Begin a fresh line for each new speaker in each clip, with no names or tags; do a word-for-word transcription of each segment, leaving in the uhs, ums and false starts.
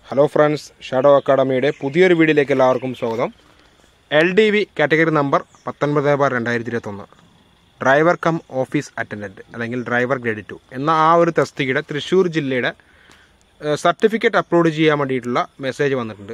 Hello friends, Shadow Academy പുതിയൊരു വീഡിയോയിലേക്ക് എല്ലാവർക്കും സ്വാഗതം. L D V category number പത്തൊൻപത് ബാർ രണ്ടായിരത്തി ഇരുപത്തൊന്ന് ഡ്രൈവർ കം ഓഫീസ് അറ്റൻഡന്റ് അല്ലെങ്കിൽ ഡ്രൈവർ ഗ്രേഡ് ടു എന്ന ആ ഒരു തസ്തികയുടെ തൃശ്ശൂർ ജില്ലയുടെ സർട്ടിഫിക്കറ്റ് അപ്ലോഡ് ചെയ്യാൻ വേണ്ടിയിട്ടുള്ള മെസ്സേജ് വന്നിട്ടുണ്ട്.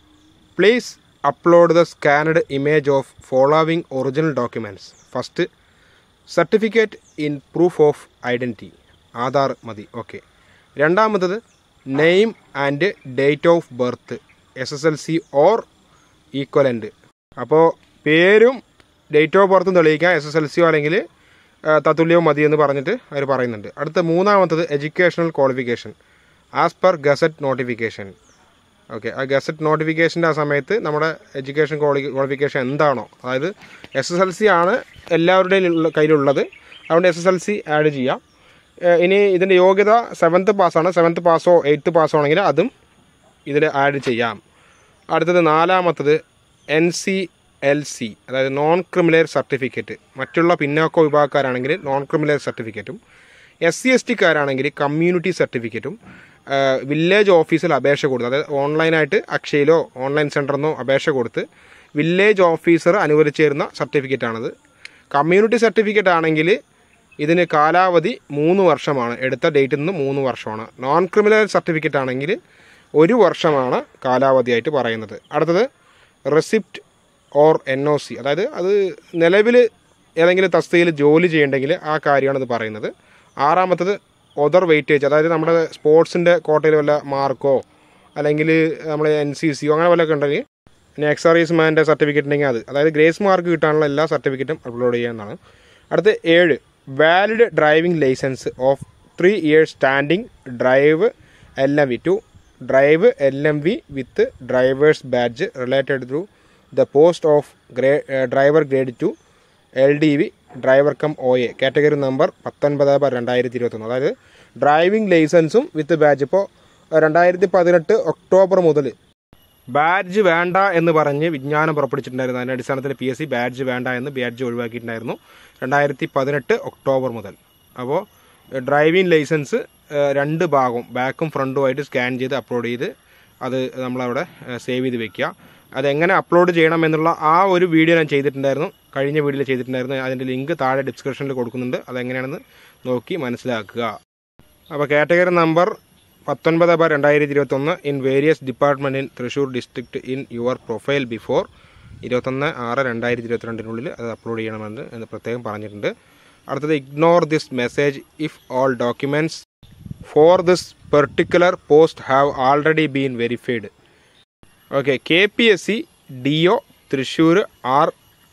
Please upload the scanned image of following original documents. First certificate in proof of identity, Aadhaar മതി. ഓക്കെ. രണ്ടാമത്തത് name and date of birth, S S L C or equivalent. അപ്പോൾ പേരും ഡേറ്റ് ഓഫ് ബർത്തും തെളിയിക്കാൻ S S L സിയോ അല്ലെങ്കിൽ തത്തുല്യവും മതി എന്ന് പറഞ്ഞിട്ട് അവർ പറയുന്നുണ്ട്. അടുത്ത മൂന്നാമത്തത് educational qualification as per gazette notification. Okay, ആ ഗസറ്റ് നോട്ടിഫിക്കേഷൻ്റെ ആ സമയത്ത് നമ്മുടെ എഡ്യൂക്കേഷൻ ക്വാളി ക്വാളിഫിക്കേഷൻ എന്താണോ, അതായത് എസ് എസ് എൽ സി ആണ് എല്ലാവരുടെയും കയ്യിലുള്ളത്, അതുകൊണ്ട് S S L C add ചെയ്യാം. ഇനി ഇതിൻ്റെ യോഗ്യത സെവൻത്ത് പാസ്സാണ്, സെവൻത്ത് പാസ്സോ എയ്ത്ത് പാസ്സോ ആണെങ്കിൽ അതും ഇതിൽ ആഡ് ചെയ്യാം. അടുത്തത് നാലാമത്തത് എൻ സി എൽ സി, അതായത് നോൺ ക്രിമിനൽ സർട്ടിഫിക്കറ്റ്. മറ്റുള്ള പിന്നോക്ക വിഭാഗക്കാരാണെങ്കിൽ നോൺ ക്രിമിനൽ സർട്ടിഫിക്കറ്റും, എസ് സി എസ് ടിക്കാരാണെങ്കിൽ കമ്മ്യൂണിറ്റി സർട്ടിഫിക്കറ്റും വില്ലേജ് ഓഫീസിൽ അപേക്ഷ കൊടുത്ത്, അതായത് ഓൺലൈനായിട്ട് അക്ഷയയിലോ ഓൺലൈൻ സെൻറ്ററിന്നോ അപേക്ഷ കൊടുത്ത് വില്ലേജ് ഓഫീസർ അനുവദിച്ചു തരുന്ന സർട്ടിഫിക്കറ്റാണത്. കമ്മ്യൂണിറ്റി സർട്ടിഫിക്കറ്റ് ആണെങ്കിൽ ഇതിന് കാലാവധി മൂന്ന് വർഷമാണ്, എടുത്ത ഡേറ്റിൽ നിന്ന് മൂന്ന് വർഷമാണ്. നോൺ ക്രിമിനൽ സർട്ടിഫിക്കറ്റ് ആണെങ്കിൽ ഒരു വർഷമാണ് കാലാവധിയായിട്ട് പറയുന്നത്. അടുത്തത് receipt or N O C, അതായത് അത് നിലവിൽ ഏതെങ്കിലും തസ്തികയിൽ ജോലി ചെയ്യണമെങ്കിൽ ആ കാര്യമാണ് ഇത് പറയുന്നത്. ആറാമത്തത് ഒതർ വെയിറ്റേജ്, അതായത് നമ്മുടെ സ്പോർട്സിൻ്റെ കോട്ടയിൽ വല്ല മാർക്കോ അല്ലെങ്കിൽ നമ്മൾ എൻ സി സിയോ അങ്ങനെ വല്ലതൊക്കെ ഉണ്ടെങ്കിൽ, പിന്നെ എക്സ് സർവീസ് മാൻ്റെ സർട്ടിഫിക്കറ്റ് ഉണ്ടെങ്കിൽ അത്, അതായത് ഗ്രേസ് മാർക്ക് കിട്ടാനുള്ള എല്ലാ സർട്ടിഫിക്കറ്റും അപ്ലോഡ് ചെയ്യാവുന്നതാണ്. അടുത്ത് ഏഴ് valid driving licence of three years standing drive L M V to drive L M V with driver's badge related to the post of grey driver grade two L D V driver cum O A category number പത്തൊൻപത് bar രണ്ടായിരത്തി ഇരുപത്തൊന്ന്. അതായത് driving ലൈസൻസും വിത്ത് badge. ഇപ്പോൾ രണ്ടായിരത്തി പതിനെട്ട് October മുതൽ badge വേണ്ട എന്ന് പറഞ്ഞ് വിജ്ഞാനം പുറപ്പെടുവിച്ചിട്ടുണ്ടായിരുന്നു. അതിൻ്റെ അടിസ്ഥാനത്തിൽ പി എസ് സി ബാഡ്ജ് വേണ്ട എന്ന് ബാഡ്ജ് ഒഴിവാക്കിയിട്ടുണ്ടായിരുന്നു രണ്ടായിരത്തി പതിനെട്ട് ഒക്ടോബർ മുതൽ. അപ്പോൾ ഡ്രൈവിംഗ് ലൈസൻസ് രണ്ട് ഭാഗവും ബാക്കും ഫ്രണ്ടുമായിട്ട് സ്കാൻ ചെയ്ത് അപ്ലോഡ് ചെയ്ത് അത് നമ്മളവിടെ സേവ് ചെയ്ത് വെക്കുക. അതെങ്ങനെ അപ്ലോഡ് ചെയ്യണം എന്നുള്ള ആ ഒരു വീഡിയോ ഞാൻ ചെയ്തിട്ടുണ്ടായിരുന്നു, കഴിഞ്ഞ വീഡിയോയിൽ ചെയ്തിട്ടുണ്ടായിരുന്നു. അതിൻ്റെ ലിങ്ക് താഴെ ഡിസ്ക്രിപ്ഷനിൽ കൊടുക്കുന്നുണ്ട്, അതെങ്ങനെയാണെന്ന് നോക്കി മനസ്സിലാക്കുക. അപ്പോൾ കാറ്റഗറി നമ്പർ പത്തൊൻപത് ബാർ രണ്ടായിരത്തി ഇരുപത്തൊന്ന് in various department in Thrissur district in your profile before ഇരുപത്തൊന്ന് ആറ് രണ്ടായിരത്തി ഇരുപത്തിരണ്ടിനുള്ളിൽ അത് അപ്ലോഡ് ചെയ്യണമെന്ന് എന്ന് പ്രത്യേകം പറഞ്ഞിട്ടുണ്ട്. അടുത്തത് ignore this message if all documents for this particular post have already been verified. Okay, K P S C D O Thrissur R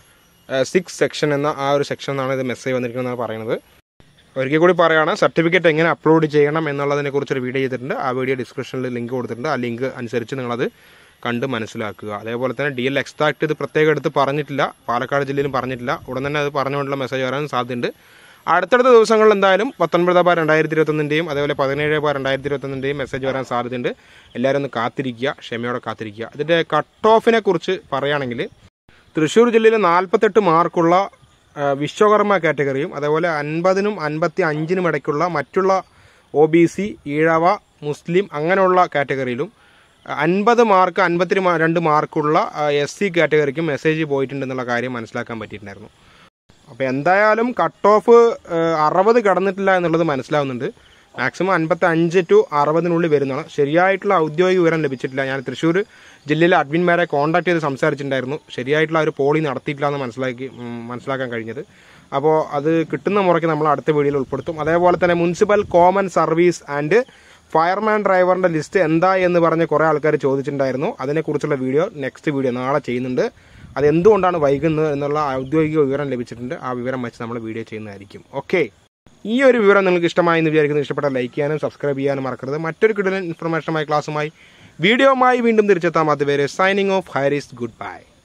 six section എന്ന ആ ഒരു സെക്ഷൻ എന്നാണ് ഇത് മെസ്സേജ് വന്നിരിക്കുന്നതെന്നാണ് പറയുന്നത്. ഒരിക്കൽ കൂടി പറയുകയാണ്, സർട്ടിഫിക്കറ്റ് എങ്ങനെ അപ്ലോഡ് ചെയ്യണം എന്നുള്ളതിനെ കുറിച്ചൊരു വീഡിയോ ചെയ്തിട്ടുണ്ട്. ആ വീഡിയോ ഡിസ്ക്രിപ്ഷനിൽ ലിങ്ക് കൊടുത്തിട്ടുണ്ട്. ആ ലിങ്ക് അനുസരിച്ച് നിങ്ങളത് കണ്ട് മനസ്സിലാക്കുക. അതേപോലെ തന്നെ ഡി എൽ എക്സ്ട്രാക്ട് ഇത് പ്രത്യേകം എടുത്ത് പറഞ്ഞിട്ടില്ല, പാലക്കാട് ജില്ലയിലും പറഞ്ഞിട്ടില്ല. ഉടൻ തന്നെ അത് പറഞ്ഞുകൊണ്ടുള്ള മെസ്സേജ് വരാൻ സാധ്യതയുണ്ട്. അടുത്തടുത്ത ദിവസങ്ങളിൽ എന്തായാലും പത്തൊൻപത് ബാർ രണ്ടായിരത്തി ഇരുപത്തൊന്നിൻ്റെയും അതേപോലെ പതിനേഴ് ബാർ രണ്ടായിരത്തി ഇരുപത്തൊന്നിൻ്റെയും മെസ്സേജ് വരാൻ സാധ്യതയുണ്ട്. എല്ലാവരും ഒന്ന് കാത്തിരിക്കുക, ക്ഷമയോടെ കാത്തിരിക്കുക. ഇതിൻ്റെ കട്ട് ഓഫിനെ കുറിച്ച് പറയുകയാണെങ്കിൽ തൃശ്ശൂർ ജില്ലയിൽ നാൽപ്പത്തെട്ട് മാർക്കുള്ള വിശ്വകർമ്മ കാറ്റഗറിയും അതേപോലെ അൻപതിനും അൻപത്തി അഞ്ചിനും ഇടയ്ക്കുള്ള മറ്റുള്ള ഒ ബി സി, ഈഴവ, മുസ്ലിം അങ്ങനെയുള്ള കാറ്റഗറിയിലും അൻപത് മാർക്ക് അൻപത്തി രണ്ട് മാർക്കുള്ള എസ് സി കാറ്റഗറിക്കും മെസ്സേജ് പോയിട്ടുണ്ടെന്നുള്ള കാര്യം മനസ്സിലാക്കാൻ പറ്റിയിട്ടുണ്ടായിരുന്നു. അപ്പോൾ എന്തായാലും കട്ട് ഓഫ് അറുപത് കടന്നിട്ടില്ല എന്നുള്ളത് മനസ്സിലാവുന്നുണ്ട്. മാക്സിമം അൻപത്തി അഞ്ച് ടു അറുപതിനുള്ളിൽ വരുന്നതാണ്. ശരിയായിട്ടുള്ള ഔദ്യോഗിക വിവരം ലഭിച്ചിട്ടില്ല. ഞാൻ തൃശ്ശൂർ ജില്ലയിലെ അഡ്മിന്മാരെ കോൺടാക്ട് ചെയ്ത് സംസാരിച്ചിട്ടുണ്ടായിരുന്നു. ശരിയായിട്ടുള്ള ഒരു പോളി നടത്തിയിട്ടില്ല എന്ന് മനസ്സിലാക്കി മനസ്സിലാക്കാൻ കഴിഞ്ഞത്. അപ്പോൾ അത് കിട്ടുന്ന മുറയ്ക്ക് നമ്മൾ അടുത്ത വീഡിയോയിൽ ഉൾപ്പെടുത്തും. അതേപോലെ തന്നെ municipal common service and fireman ഡ്രൈവറിൻ്റെ ലിസ്റ്റ് എന്താ എന്ന് പറഞ്ഞ് കുറേ ആൾക്കാർ ചോദിച്ചിട്ടുണ്ടായിരുന്നു. അതിനെക്കുറിച്ചുള്ള വീഡിയോ നെക്സ്റ്റ് വീഡിയോ നാളെ ചെയ്യുന്നുണ്ട്. അതെന്തുകൊണ്ടാണ് വൈകുന്നത് എന്നുള്ള ഔദ്യോഗിക വിവരം ലഭിച്ചിട്ടുണ്ട്. ആ വിവരം വെച്ച് നമ്മൾ വീഡിയോ ചെയ്യുന്നതായിരിക്കും. ഓക്കെ, ഈ ഒരു വിവരം നിങ്ങൾക്ക് ഇഷ്ടമായി എന്ന് വിചാരിക്കുന്നു. ഇഷ്ടപ്പെട്ട ലൈക്ക് ചെയ്യാനും സബ്സ്ക്രൈബ് ചെയ്യാനും മറക്കരുത്. മറ്റൊരു കിടിലൻ ഇൻഫർമേഷനുമായി ക്ലാസ്സുമായി വീഡിയോയുമായി വീണ്ടും തിരിച്ചെത്താം. അതുവരെ സൈനിങ് ഓഫ് ഹൈറിസ്, ഗുഡ് ബൈ.